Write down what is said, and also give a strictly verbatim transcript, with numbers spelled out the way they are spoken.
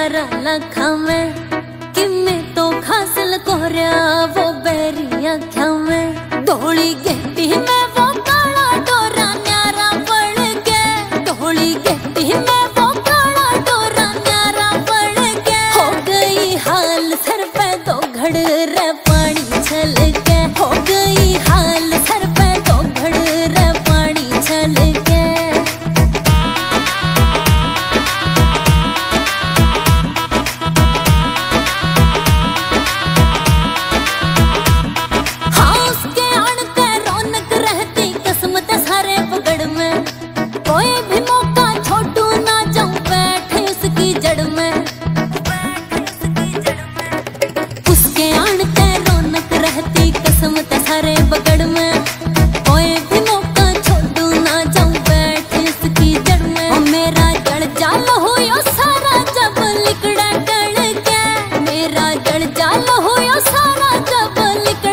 यारा लखा में कि मैं तो खासल कोरिया वो बैरी आख्या में धोली गहती में वो काला डोरा न्यारा पड़ के धोली गहती में वो काला डोरा न्यारा पड़ के हो गई हाल सर पे तो घड़ रे पानी छल के हो गई हाल सर पे तो घड़ रे पानी छल के कोई भी मौका छोड़ू ना जाऊं बैठे उसकी जड़ में उसके आने ते रौनक रहती कसम ते सारे बगड़ में कोई भी मौका छोड़ू ना जाऊं बैठे उसकी जड़ में ओ मेरा जड़ जाल होयो सारा जब लिकड़ा टल के मेरा जड़ जाल होयो सारा जब लिकड़ा